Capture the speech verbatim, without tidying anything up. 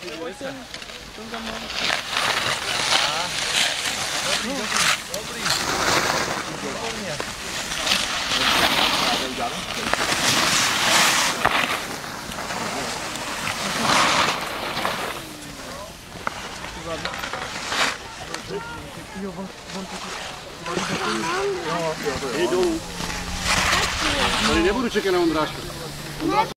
Dobrý, dobrý, dobrý. Výborně. Hej dolů. Tady nebudu čekat na Ondráška.